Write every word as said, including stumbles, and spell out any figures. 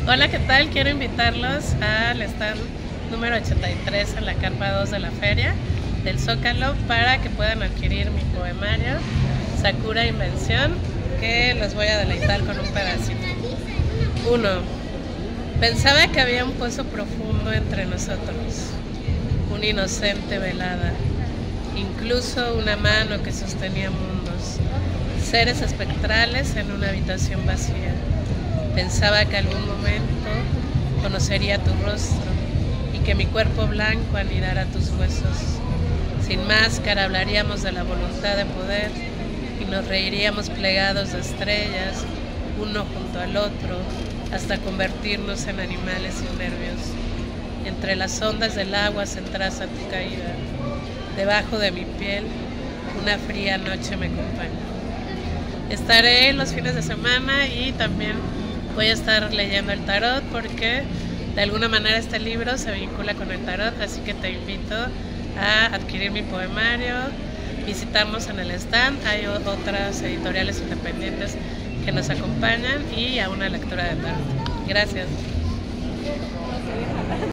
Hola, ¿qué tal? Quiero invitarlos al stand número ochenta y tres en la carpa dos de la feria del Zócalo para que puedan adquirir mi poemario Sakura Invención, que los voy a deleitar con un pedacito. uno. Pensaba que había un pozo profundo entre nosotros, una inocente velada, incluso una mano que sostenía mundos, seres espectrales en una habitación vacía. Pensaba que algún momento conocería tu rostro y que mi cuerpo blanco anidara tus huesos. Sin máscara hablaríamos de la voluntad de poder y nos reiríamos plegados de estrellas, uno junto al otro, hasta convertirnos en animales sin nervios. Entre las ondas del agua se traza tu caída. Debajo de mi piel, una fría noche me acompaña. Estaré los fines de semana y también voy a estar leyendo el tarot porque de alguna manera este libro se vincula con el tarot, así que te invito a adquirir mi poemario, visitarnos en el stand, hay otras editoriales independientes que nos acompañan y a una lectura de tarot. Gracias.